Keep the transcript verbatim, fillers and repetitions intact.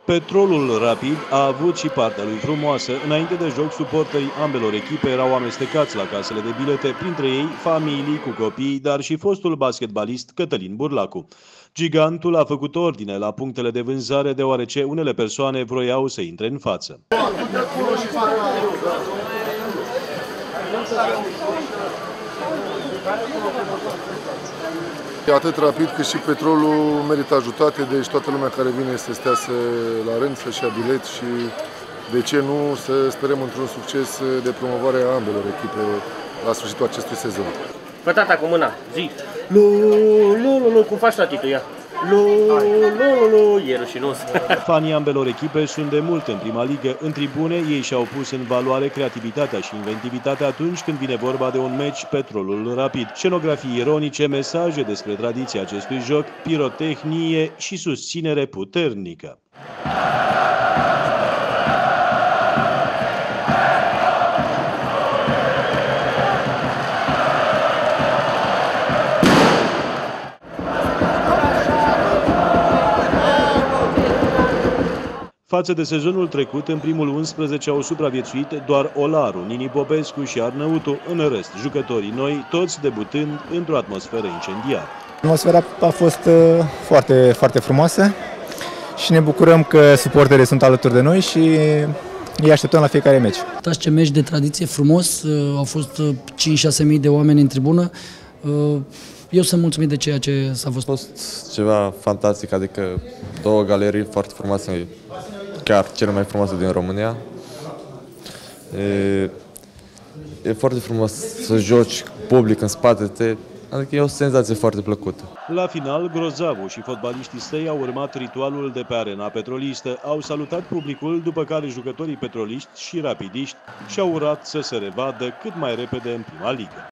Petrolul Rapid a avut și partea lui frumoasă. Înainte de joc, suporterii ambelor echipe erau amestecați la casele de bilete, printre ei familii cu copii, dar și fostul basketbalist Cătălin Burlacu. Gigantul a făcut ordine la punctele de vânzare, deoarece unele persoane vroiau să intre în față. Atât Rapid cât și Petrolul merită ajutate, deci toată lumea care vine să stea să, la rând, să-și ia bilet și, de ce nu, să sperăm într-un succes de promovare a ambelor echipe la sfârșitul acestui sezon. Fă tata cu mâna, zi! Lu, lu, lu, lu, cum faci tatică, ia! Lu, lu, lu, lu, e rușinos! Fanii ambelor echipe sunt de mult în prima ligă. În tribune, ei și-au pus în valoare creativitatea și inventivitatea atunci când vine vorba de un meci Petrolul Rapid. Scenografii ironice, mesaje despre tradiția acestui joc, pirotehnie și susținere puternică. Față de sezonul trecut, în primul unsprezece au supraviețuit doar Olaru, Nini Popescu și Arnăutu, în rest, jucătorii noi, toți debutând într-o atmosferă incendiară. Atmosfera a fost foarte, foarte frumoasă și ne bucurăm că suporterii sunt alături de noi și îi așteptăm la fiecare meci. Ce meci de tradiție frumos, au fost cinci șase mii de oameni în tribună. Eu sunt mulțumit de ceea ce s-a fost. A fost ceva fantastic, adică două galerii foarte frumoase, chiar cele mai frumoase din România. E, e foarte frumos să joci public în spate te, adică e o senzație foarte plăcută. La final, Grozavu și fotbaliștii săi au urmat ritualul de pe arena petrolistă, au salutat publicul, după care jucătorii petroliști și rapidiști și-au urat să se revadă cât mai repede în prima ligă.